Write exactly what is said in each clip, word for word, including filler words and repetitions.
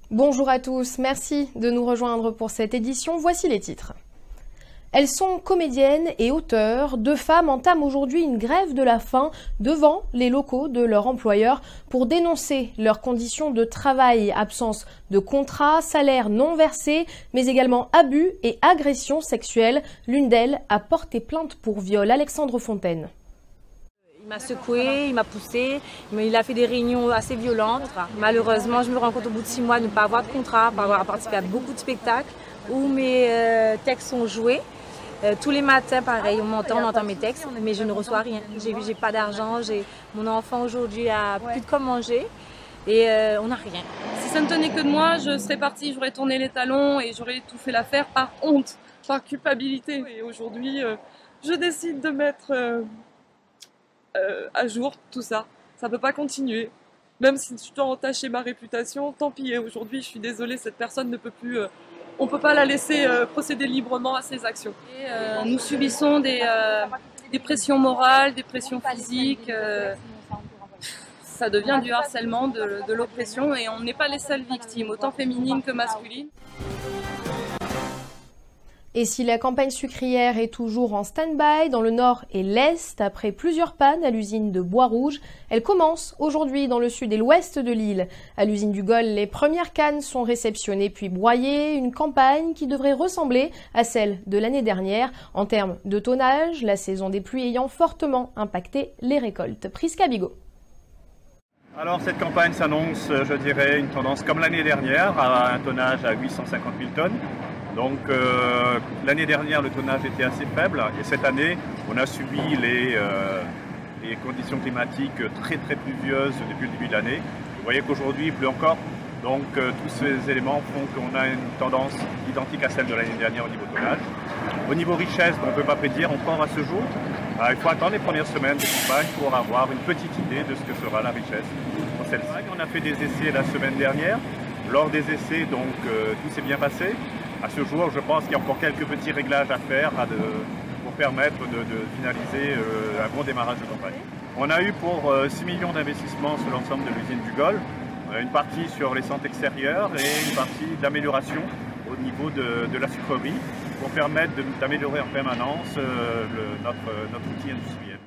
Bonjour à tous, merci de nous rejoindre pour cette édition. Voici les titres. Elles sont comédiennes et auteurs. Deux femmes entament aujourd'hui une grève de la faim devant les locaux de leur employeur pour dénoncer leurs conditions de travail, absence de contrat, salaire non versé, mais également abus et agressions sexuelles. L'une d'elles a porté plainte pour viol. Alexandre Fontaine. Il m'a secoué, il m'a poussé, il a fait des réunions assez violentes. Malheureusement, je me rends compte au bout de six mois de ne pas avoir de contrat, pas avoir participé à beaucoup de spectacles où mes euh, textes sont joués. Euh, tous les matins, pareil, on m'entend, on entend mes textes, mais je ne reçois rien. J'ai vu, j'ai pas d'argent, j'ai mon enfant aujourd'hui a plus de quoi manger et euh, on n'a rien. Si ça ne tenait que de moi, je serais partie, j'aurais tourné les talons et j'aurais tout fait l'affaire par honte, par culpabilité. Et aujourd'hui, euh, je décide de mettre euh, euh, à jour tout ça. Ça ne peut pas continuer. Même si je dois entacher ma réputation, tant pis. Et aujourd'hui, je suis désolée, cette personne ne peut plus... Euh, on ne peut pas la laisser euh, procéder librement à ses actions. Et, euh, nous subissons des, euh, des pressions morales, des pressions physiques. Euh, ça devient du harcèlement, de, de l'oppression et on n'est pas les seules victimes, autant féminines que masculines. Et si la campagne sucrière est toujours en stand-by dans le nord et l'est, après plusieurs pannes à l'usine de Bois-Rouge, elle commence aujourd'hui dans le sud et l'ouest de l'île. À l'usine du Gol, les premières cannes sont réceptionnées puis broyées, une campagne qui devrait ressembler à celle de l'année dernière en termes de tonnage, la saison des pluies ayant fortement impacté les récoltes. Prisca Bigot. Alors cette campagne s'annonce, je dirais, une tendance comme l'année dernière, à un tonnage à huit cent cinquante mille tonnes. Donc euh, l'année dernière, le tonnage était assez faible et cette année, on a subi les, euh, les conditions climatiques très très pluvieuses depuis le début de l'année. Vous voyez qu'aujourd'hui, il pleut encore. Donc euh, tous ces éléments font qu'on a une tendance identique à celle de l'année dernière au niveau tonnage. Au niveau richesse, on ne peut pas prédire encore à ce jour. Euh, il faut attendre les premières semaines de campagne pour avoir une petite idée de ce que sera la richesse. Dans cette vague, on a fait des essais la semaine dernière. Lors des essais, donc, euh, tout s'est bien passé. À ce jour, je pense qu'il y a encore quelques petits réglages à faire à de, pour permettre de, de finaliser euh, un bon démarrage de campagne. On a eu pour euh, six millions d'investissements sur l'ensemble de l'usine du Gol, euh, une partie sur les centres extérieurs et une partie d'amélioration au niveau de, de la sucrerie pour permettre d'améliorer en permanence euh, le, notre, notre outil industriel.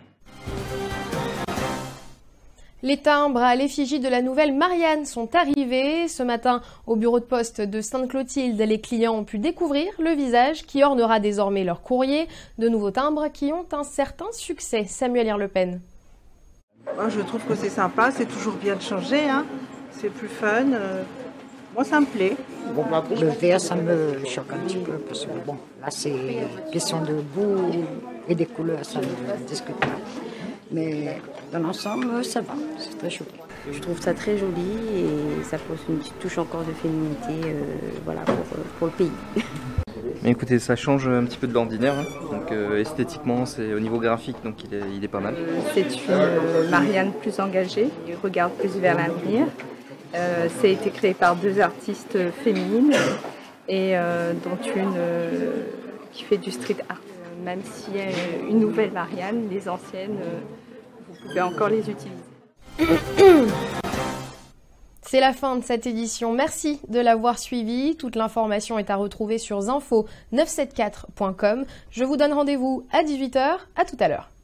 Les timbres à l'effigie de la nouvelle Marianne sont arrivés. Ce matin, au bureau de poste de Sainte-Clotilde, les clients ont pu découvrir le visage qui ornera désormais leur courrier. De nouveaux timbres qui ont un certain succès. Samuel Irlepen. Moi, je trouve que c'est sympa, c'est toujours bien de changer, hein. C'est plus fun. Euh, moi, ça me plaît. Le vert, ça me choque un petit peu parce que bon, là, c'est question de goût et des couleurs, ça me discute pas. Mais dans l'ensemble, ça va, c'est très joli. Je trouve ça très joli et ça pose une petite touche encore de féminité euh, voilà, pour, pour le pays. Mais écoutez, ça change un petit peu de l'ordinaire, hein. Donc euh, esthétiquement, c'est au niveau graphique, donc il est, il est pas mal. C'est une euh, Marianne plus engagée, qui regarde plus vers l'avenir. Euh, ça a été créé par deux artistes féminines et euh, dont une euh, qui fait du street art. Même s'il y a une nouvelle Marianne, les anciennes, vous pouvez encore les utiliser. C'est la fin de cette édition. Merci de l'avoir suivi. Toute l'information est à retrouver sur zinfo neuf cent soixante-quatorze point com. Je vous donne rendez-vous à dix-huit heures. À tout à l'heure.